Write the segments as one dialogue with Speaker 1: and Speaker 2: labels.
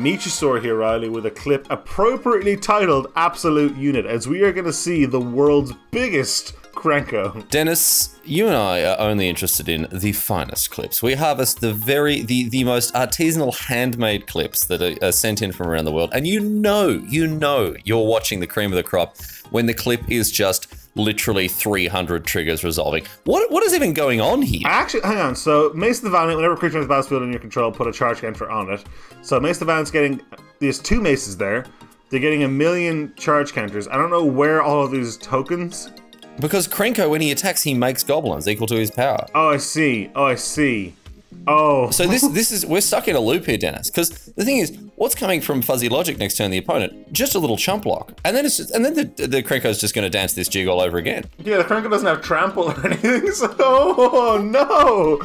Speaker 1: Michosaur here, Riley, with a clip appropriately titled Absolute Unit, as we are going to see the world's biggest Krenko.
Speaker 2: Dennis, you and I are only interested in the finest clips. We harvest the most artisanal handmade clips that are sent in from around the world, and you know you're watching the cream of the crop when the clip is just literally 300 triggers resolving. What is even going on here?
Speaker 1: Actually, hang on. So, Mace of the Valiant, whenever a creature has a battlefield in your control, put a charge counter on it. So, Mace of the Valiant's getting, there's 2 maces there. They're getting 1,000,000 charge counters. I don't know where all of these tokens.
Speaker 2: Because Krenko, when he attacks, he makes goblins equal to his power.
Speaker 1: Oh, I see. Oh, I see. Oh.
Speaker 2: So this is, we're stuck in a loop here, Dennis. Because the thing is, what's coming from Fuzzy Logic next turn the opponent? Just a little chump block, and then the Krenko's just going to dance this jig all over again.
Speaker 1: Yeah, the Krenko doesn't have trample or anything. So, oh no!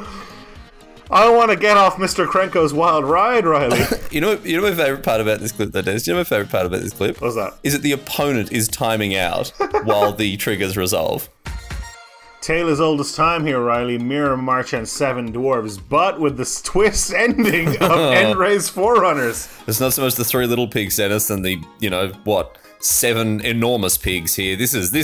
Speaker 1: I don't want to get off Mr. Krenko's wild ride, Riley.
Speaker 2: You know my favorite part about this clip, though, Dennis? You know my favorite part about this clip?
Speaker 1: What's that?
Speaker 2: Is that the opponent is timing out while the triggers resolve.
Speaker 1: Tale as old as time here, Riley. Mirror March and 7 dwarves, but with this twist ending of Endray's Forerunners.
Speaker 2: It's not so much the 3 little pigs, Dennis, than the, you know, what, 7 enormous pigs here. This is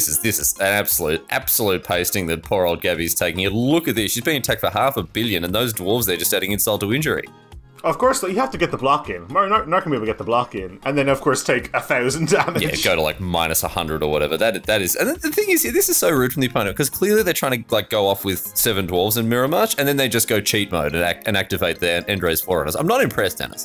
Speaker 2: an absolute pasting that poor old Gabby's taking. You look at this, she's being attacked for 500 million, and those dwarves, they're just adding insult to injury.
Speaker 1: Of course, you have to get the block in. Not going to be able to get the block in, and then of course take 1,000 damage.
Speaker 2: Yeah, go to like -100 or whatever. That is, and the thing is, this is so rude from the opponent because clearly they're trying to like go off with 7 dwarves and Mirror March, and then they just go cheat mode and activate their Endray's Forerunners. I'm not impressed, Dennis.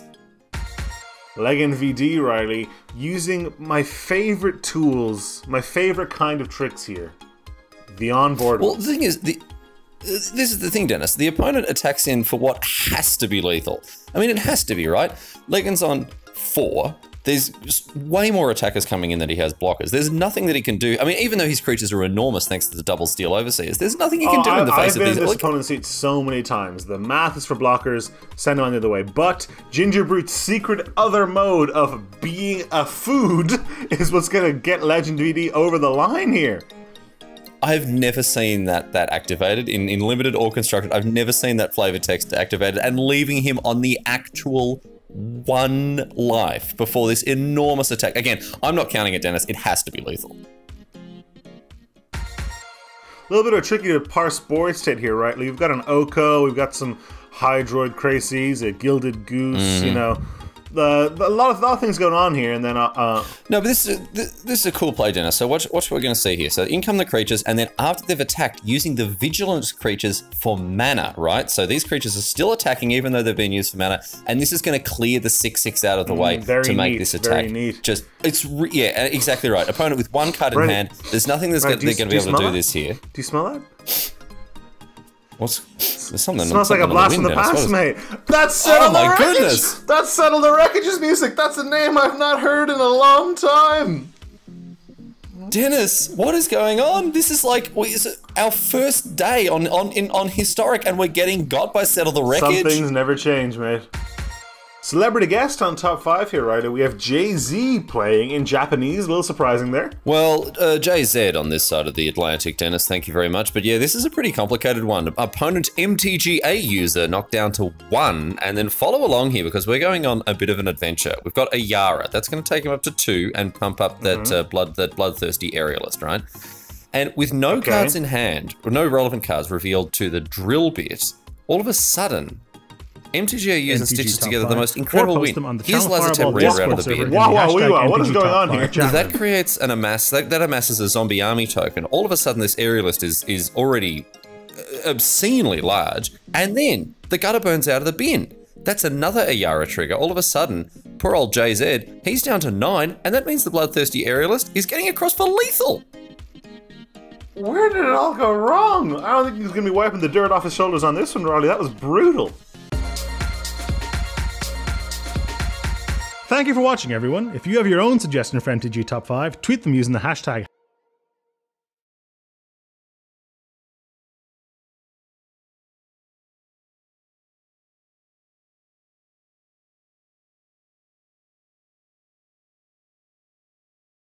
Speaker 1: Legend VD, Riley, using my favorite tools, my favorite kind of tricks here. The onboard.
Speaker 2: Well, the thing is, this is the thing, Dennis. The opponent attacks in for what has to be lethal. I mean, it has to be, right? Legends on 4. There's way more attackers coming in than he has blockers. There's nothing that he can do. I mean, even though his creatures are enormous thanks to the double steel overseers, there's nothing he can do in the face of these.
Speaker 1: I've been in this opponent's seat so many times. The math is for blockers, send them on the other way. But Ginger Brute's secret other mode of being a food is what's going to get Legend VD over the line here.
Speaker 2: I've never seen that activated in limited or constructed. I've never seen that flavor text activated and leaving him on the actual 1 life before this enormous attack. Again, I'm not counting it, Dennis. It has to be lethal.
Speaker 1: A little bit of a tricky to parse board state here, right? We've got an Oko, we've got some Hydroid Crazies, a Gilded Goose, you know. A lot of things going on here, and then no,
Speaker 2: but this is a cool play, Dennis. So watch what we're going to see here. So in come the creatures, and then after they've attacked, using the vigilance creatures for mana, right? So these creatures are still attacking even though they've been used for mana, and this is going to clear the 6/6 out of the way to make this attack.
Speaker 1: Very neat.
Speaker 2: Just yeah, exactly right. Opponent with 1 card in hand. There's nothing they're going to be able to do this here.
Speaker 1: Do you smell that?
Speaker 2: There's something.
Speaker 1: It smells like a blast from the past, mate. That's
Speaker 2: Settle the Wreckage! Goodness.
Speaker 1: That's Settle the Wreckage's music. That's a name I've not heard in a long time.
Speaker 2: Dennis, what is going on? This is like our first day on Historic, and we're getting got by Settle the Wreckage.
Speaker 1: Some things never change, mate. Celebrity guest on top 5 here, right? We have Jay-Z playing in Japanese. A little surprising there.
Speaker 2: Well, Jay-Z on this side of the Atlantic, Dennis. Thank you very much. But yeah, this is a pretty complicated one. Opponent MTGA user knocked down to 1, and then follow along here because we're going on a bit of an adventure. We've got a Yara. That's going to take him up to 2 and pump up that bloodthirsty aerialist, right? And with no cards in hand, or no relevant cards revealed to the drill bit, all of a sudden, MTGA user stitches together the most incredible win. Here's Lazartep rare out of the bin.
Speaker 1: Wow, what is going on here?
Speaker 2: That creates an amass, that amasses a zombie army token. All of a sudden this aerialist is already obscenely large, and then the gutter burns out of the bin. That's another Ayara trigger. All of a sudden, poor old JZ, he's down to 9, and that means the bloodthirsty aerialist is getting across for lethal.
Speaker 1: Where did it all go wrong? I don't think he's going to be wiping the dirt off his shoulders on this one, Riley. That was brutal.
Speaker 3: Thank you for watching, everyone. If you have your own suggestion for MTG Top 5, tweet them using the hashtag